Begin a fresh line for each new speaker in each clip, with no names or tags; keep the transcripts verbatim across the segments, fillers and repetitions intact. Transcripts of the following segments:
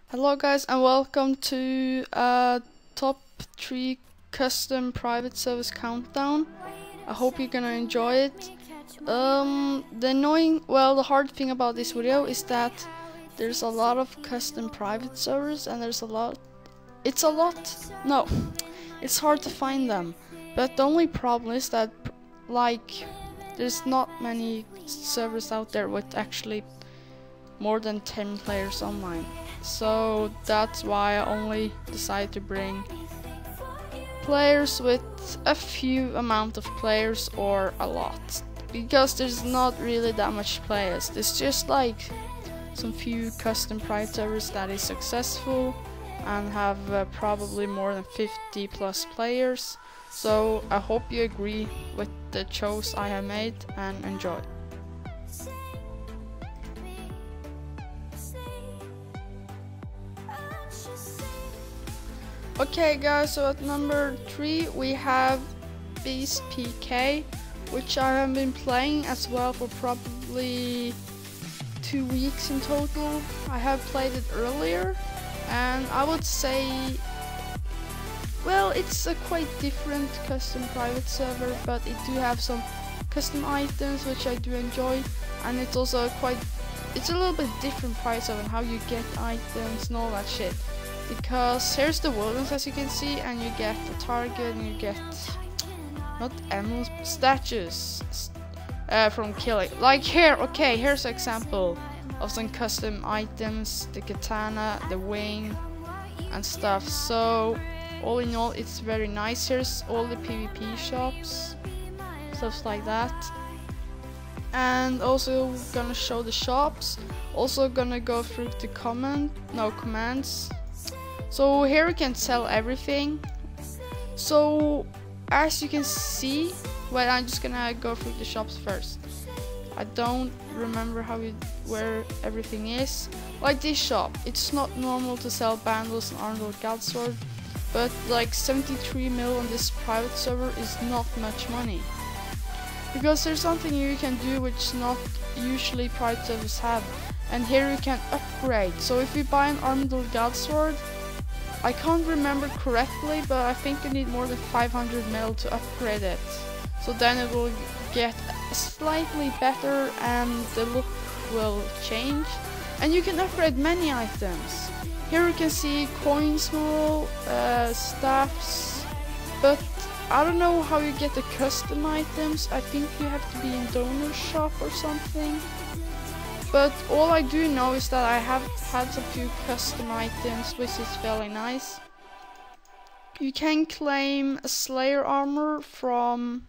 Hello guys and welcome to uh, top three custom private service countdown. I hope you're gonna enjoy it. Um, the annoying, well the hard thing about this video is that there's a lot of custom private servers and there's a lot, it's a lot, no, it's hard to find them. But the only problem is that like there's not many servers out there with actually more than ten players online. So that's why I only decided to bring players with a few amount of players or a lot, because there's not really that much players. There's just like some few custom private servers that is successful and have uh, probably more than fifty plus players. So I hope you agree with the choice I have made and enjoy. Okay guys, so at number three we have Beast P K, which I have been playing as well for probably two weeks in total. I have played it earlier and I would say, well, it's a quite different custom private server, but it do have some custom items which I do enjoy, and it's also a quite, it's a little bit different price of how you get items and all that shit. Because here's the wilderness, as you can see, and you get a target and you get not ammo, statues uh, from killing. Like here, okay, here's an example of some custom items, the katana, the wing and stuff. So all in all it's very nice. Here's all the PvP shops, stuff like that. And also gonna show the shops, also gonna go through the command, no commands. So here you can sell everything. So as you can see, well, I'm just gonna go through the shops first. I don't remember how you, where everything is. Like this shop, it's not normal to sell bundles and Armored Godsword, but like seventy-three mil on this private server is not much money. Because there's something you can do which not usually private servers have. And here you can upgrade. So if you buy an Armored Godsword, I can't remember correctly, but I think you need more than five hundred mil to upgrade it. So then it will get slightly better and the look will change. And you can upgrade many items. Here you can see coins, more uh, staffs, but I don't know how you get the custom items. I think you have to be in donor shop or something. But all I do know is that I have had a few custom items, which is fairly nice. You can claim a Slayer armor from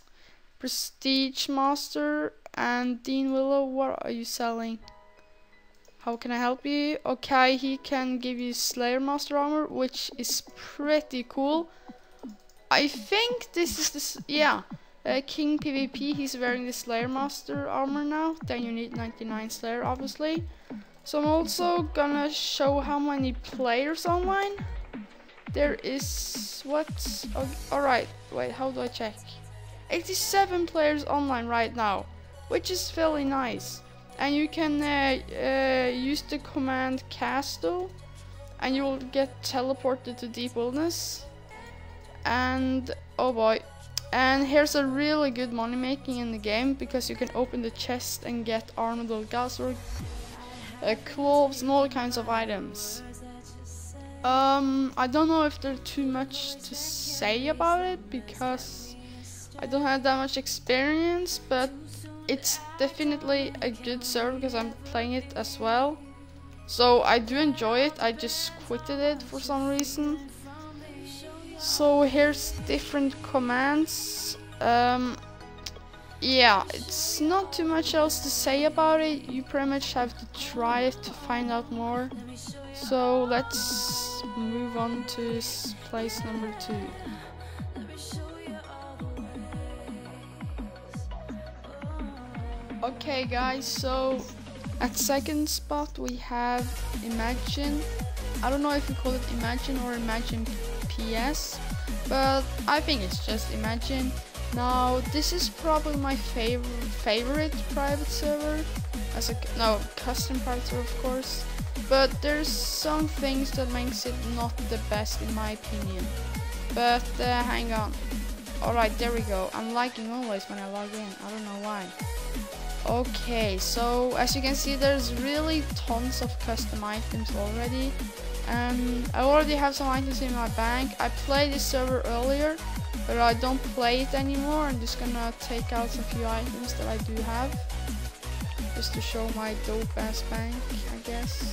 Prestige Master. And Dean Willow, what are you selling? How can I help you? Okay, he can give you Slayer Master armor, which is pretty cool. I think this is this, yeah. Uh, King PvP, he's wearing the Slayer Master armor now. Then you need ninety-nine Slayer, obviously. So I'm also gonna show how many players online. There is, what? Oh, alright, wait, how do I check? eighty-seven players online right now, which is fairly nice. And you can uh, uh, use the command Castle, and you will get teleported to Deep Wilderness. And, oh boy. And here's a really good money making in the game, because you can open the chest and get Armored Godsword, uh, clothes and all kinds of items. Um, I don't know if there's too much to say about it, because I don't have that much experience, but it's definitely a good server because I'm playing it as well. So I do enjoy it, I just quitted it for some reason. So here's different commands. Um, yeah, it's not too much else to say about it. You pretty much have to try it to find out more. So let's move on to place number two. Okay guys, so at second spot we have Imagine. I don't know if you call it Imagine or Imagine P S, but I think it's just Imagine. Now this is probably my favorite favorite private server, as a no custom private server of course. but there's some things that makes it not the best in my opinion. But uh, hang on. Alright, there we go. I'm lagging always when I log in. I don't know why. Okay, so as you can see, there's really tons of custom items already. Um, I already have some items in my bank. I played this server earlier, but I don't play it anymore. I'm just gonna take out some few items that I do have, just to show my dope ass bank, I guess.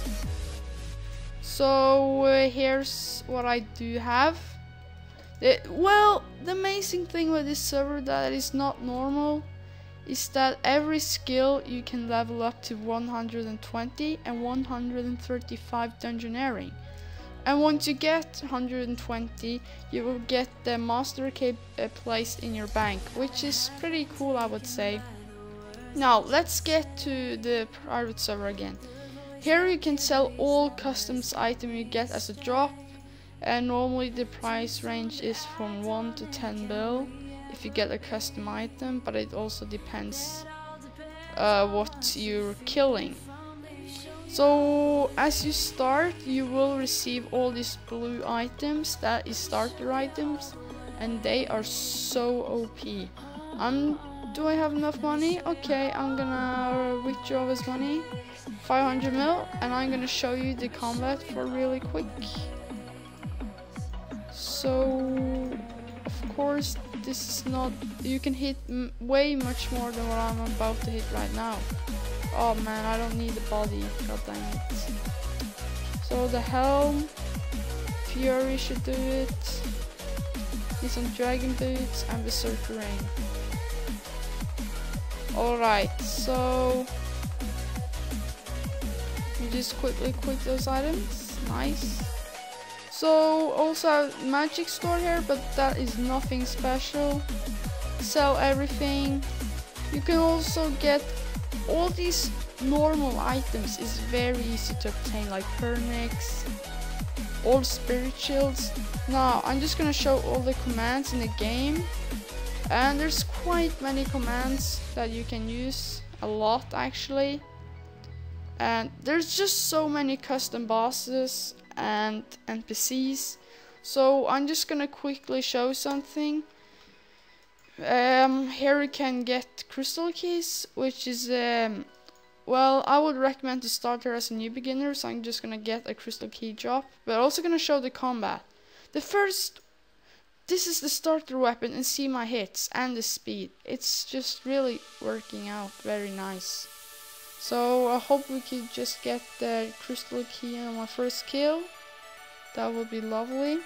So uh, here's what I do have. The, well, the amazing thing with this server that is not normal is that every skill you can level up to one hundred twenty and one hundred thirty-five dungeoneering. And once you get one hundred twenty, you will get the master cape uh, placed in your bank, which is pretty cool, I would say. Now let's get to the private server again. Here you can sell all customs items you get as a drop, and normally the price range is from one to ten bill if you get a custom item, but it also depends uh, what you're killing. So as you start, you will receive all these blue items, that is starter items, and they are so O P. Um, do I have enough money? Okay, I'm gonna withdraw this money, five hundred mil, and I'm gonna show you the combat for really quick. So, of course, this is not, you can hit m way much more than what I'm about to hit right now. Oh man, I don't need the body, god dang it. So the helm, Fury should do it, need some dragon boots and berserker rain. Alright, so you just quickly quit those items, nice. So also magic store here, but that is nothing special. Sell everything. You can also get all these normal items, is very easy to obtain, like Pernix, all spirit shields. Now I'm just gonna show all the commands in the game, and there's quite many commands that you can use, a lot actually, and there's just so many custom bosses and N P Cs. So I'm just gonna quickly show something. Um, here you can get crystal keys, which is um, well, I would recommend to start here as a new beginner, so I'm just gonna get a crystal key drop, but also gonna show the combat. The first, this is the starter weapon, and see my hits and the speed. It's just really working out very nice. So I hope we could just get the crystal key on my first kill. That would be lovely.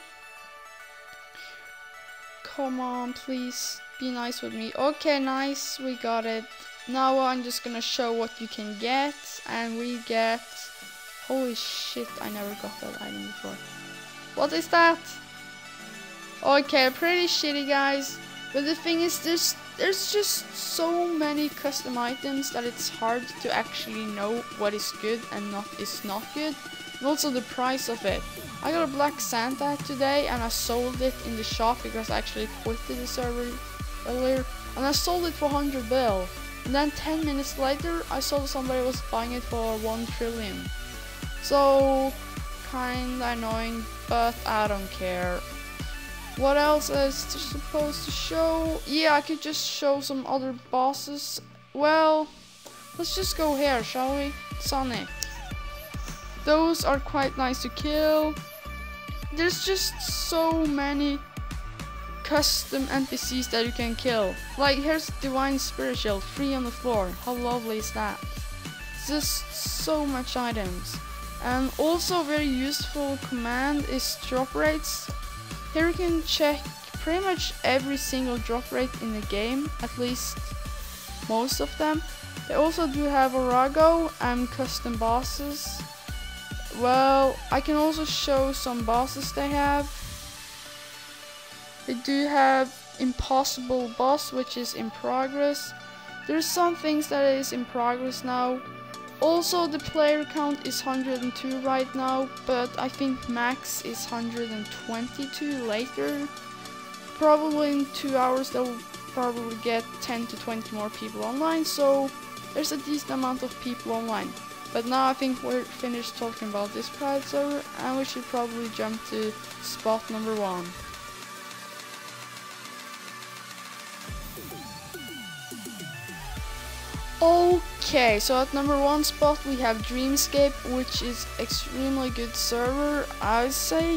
Come on, please be nice with me. Okay, nice, we got it. Now I'm just gonna show what you can get, and we get, holy shit, I never got that item before. What is that? Okay, pretty shitty, guys, but the thing is, there's there's just so many custom items that it's hard to actually know what is good and not is not good, and also the price of it. I got a Black Santa today, and I sold it in the shop because I actually quitted the server earlier, and I sold it for one hundred bill. And then ten minutes later, I saw somebody was buying it for one trillion. So, kinda annoying, but I don't care. What else is supposed to show? Yeah, I could just show some other bosses. Well, let's just go here, shall we? Sonic. Those are quite nice to kill. There's just so many custom N P Cs that you can kill. Like, here's Divine Spirit Shield, free on the floor. How lovely is that? Just so much items. And also very useful command is drop rates. Here you can check pretty much every single drop rate in the game, at least most of them. They also do have Orago and custom bosses. Well, I can also show some bosses they have. They do have Impossible Boss, which is in progress. There's some things that is in progress now. Also, the player count is one hundred two right now, but I think max is one hundred twenty-two later. Probably in two hours they'll probably get ten to twenty more people online, so there's a decent amount of people online. But now I think we're finished talking about this private server, and we should probably jump to spot number one. Okay, so at number one spot we have Dreamscape, which is extremely good server, I would say.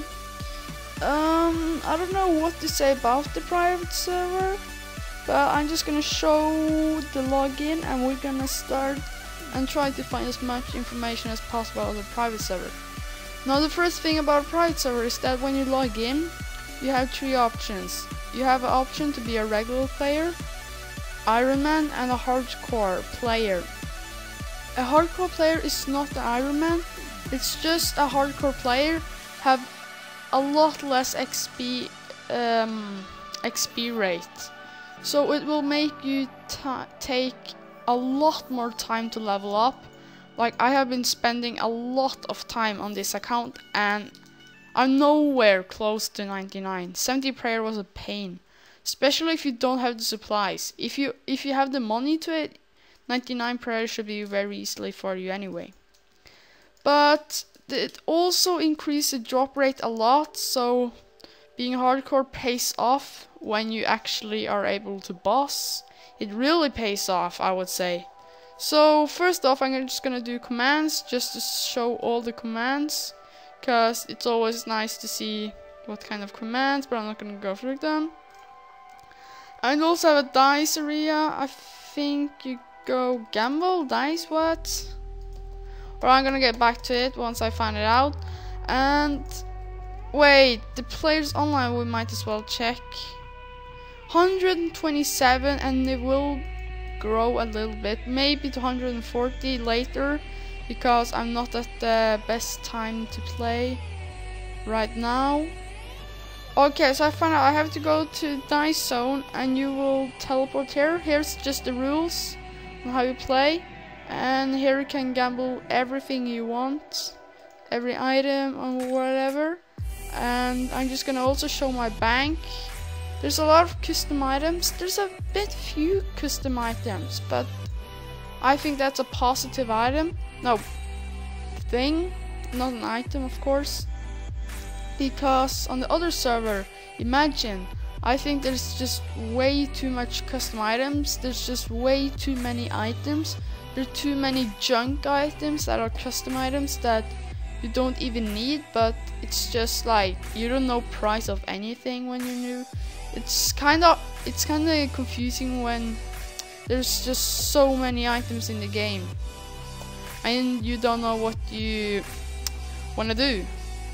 Um, I don't know what to say about the private server, but I'm just gonna show the login, and we're gonna start and try to find as much information as possible on the private server. Now, the first thing about a private server is that when you log in, you have three options. You have an option to be a regular player, Ironman, and a hardcore player. A hardcore player is not the Ironman, it's just a hardcore player have a lot less X P um, X P rate, so it will make you take a lot more time to level up. Like, I have been spending a lot of time on this account and I'm nowhere close to ninety-nine. seventy prayer was a pain. Especially if you don't have the supplies. If you if you have the money to it, ninety-nine prayer should be very easily for you anyway. But it also increased the drop rate a lot, so being hardcore pays off when you actually are able to boss. It really pays off, I would say. So first off, I'm just gonna do commands just to show all the commands, because it's always nice to see what kind of commands, but I'm not gonna go through them. And also have a dice area. I think you go gamble, dice, what? Or I'm gonna get back to it once I find it out. And wait, the players online, we might as well check. one hundred twenty-seven, and it will grow a little bit, maybe to one hundred forty later, because I'm not at the best time to play right now. Okay, so I found out I have to go to Dice Zone, and you will teleport here. Here's just the rules on how you play, and here you can gamble everything you want, every item or whatever. And I'm just gonna also show my bank. There's a lot of custom items. There's a bit few custom items, but I think that's a positive item. No, thing, not an item, of course. Because on the other server, imagine, I think there's just way too much custom items. There's just way too many items. There are too many junk items that are custom items that you don't even need, but it's just like you don't know price of anything when you're new. It's kind of it's kind of confusing when there's just so many items in the game and you don't know what you want to do.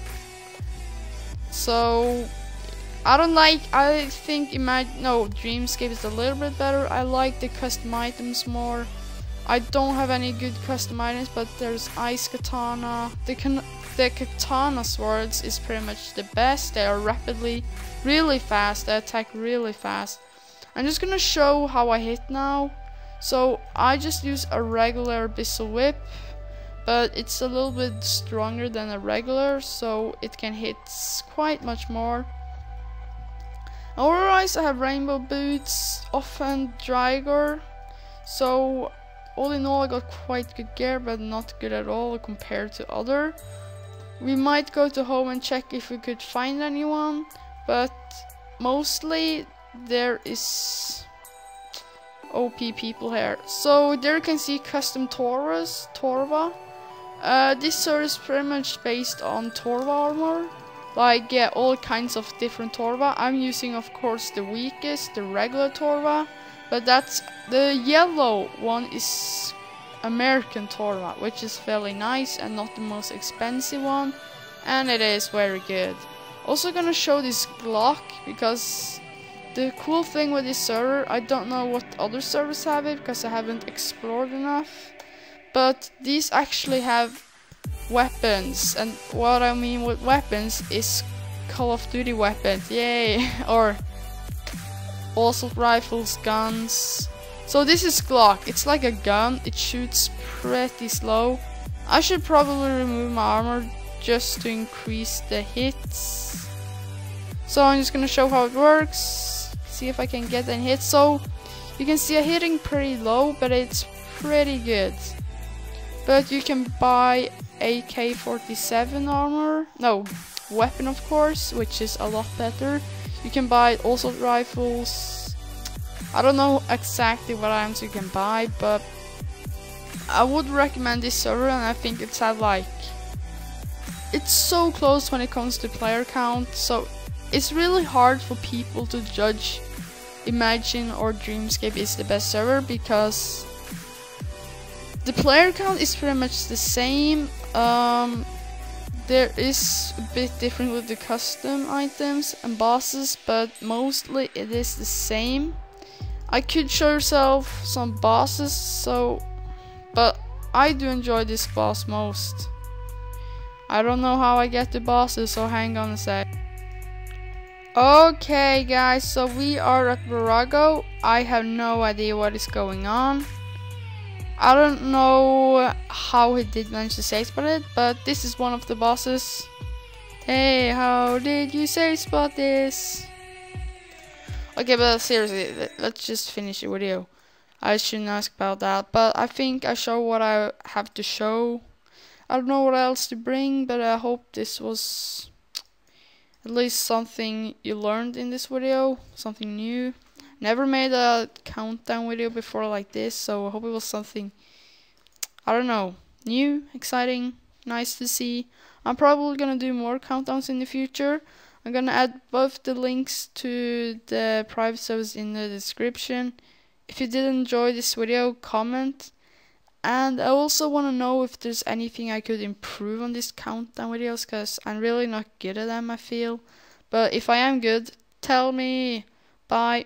So I don't like, I think imagine no Dreamscape is a little bit better. I like the custom items more. I don't have any good custom items, but there's Ice Katana. The can the Katana swords is pretty much the best. They are rapidly, really fast. They attack really fast. I'm just gonna show how I hit now. So I just use a regular Abyssal Whip, but it's a little bit stronger than a regular, so it can hit quite much more. Otherwise, I have Rainbow Boots, Offhand Drygor. So all in all, I got quite good gear, but not good at all compared to other. We might go to home and check if we could find anyone, but mostly there is O P people here. So there you can see custom Torvas, Torva. Uh, this server is pretty much based on Torva armor. Like, yeah, all kinds of different Torva. I'm using, of course, the weakest, the regular Torva. But that's, the yellow one is American Torva, which is fairly nice and not the most expensive one. And it is very good. Also gonna show this Glock, because the cool thing with this server, I don't know what other servers have it, because I haven't explored enough. But these actually have weapons, and what I mean with weapons is Call of Duty weapons, yay! Or assault rifles, guns. So this is Glock. It's like a gun. It shoots pretty slow. I should probably remove my armor just to increase the hits. So I'm just gonna show how it works. See if I can get any hits. So you can see I'm hitting pretty low, but it's pretty good. but you can buy A K forty-seven armor, no, weapon of course, which is a lot better. You can buy also rifles. I don't know exactly what items you can buy, but I would recommend this server, and I think it's at like, it's so close when it comes to player count, so it's really hard for people to judge Imagine or Dreamscape is the best server, because the player count is pretty much the same. Um, there is a bit different with the custom items and bosses, but mostly it is the same. I could show yourself some bosses, so, but I do enjoy this boss most. I don't know how I get the bosses, so hang on a sec. Okay guys, so we are at Virago. I have no idea what is going on. I don't know how he did manage to safe spot it, but this is one of the bosses. Hey, how did you safe spot this? Okay, but seriously, let's just finish the video. I shouldn't ask about that, but I think I show what I have to show. I don't know what else to bring, but I hope this was at least something you learned in this video, something new. Never made a countdown video before like this, so I hope it was something, I don't know, new, exciting, nice to see. I'm probably gonna do more countdowns in the future. I'm gonna add both the links to the private servers in the description. If you did enjoy this video, comment. And I also want to know if there's anything I could improve on these countdown videos, because I'm really not good at them, I feel. But if I am good, tell me. Bye.